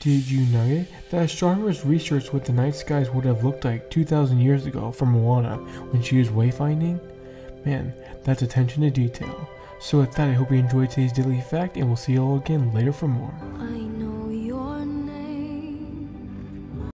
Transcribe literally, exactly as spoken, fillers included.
Did you know it? That astronomers researched what the night skies would have looked like two thousand years ago for Moana when she was wayfinding? Man, that's attention to detail. So with that, I hope you enjoyed today's daily fact, and we'll see you all again later for more. I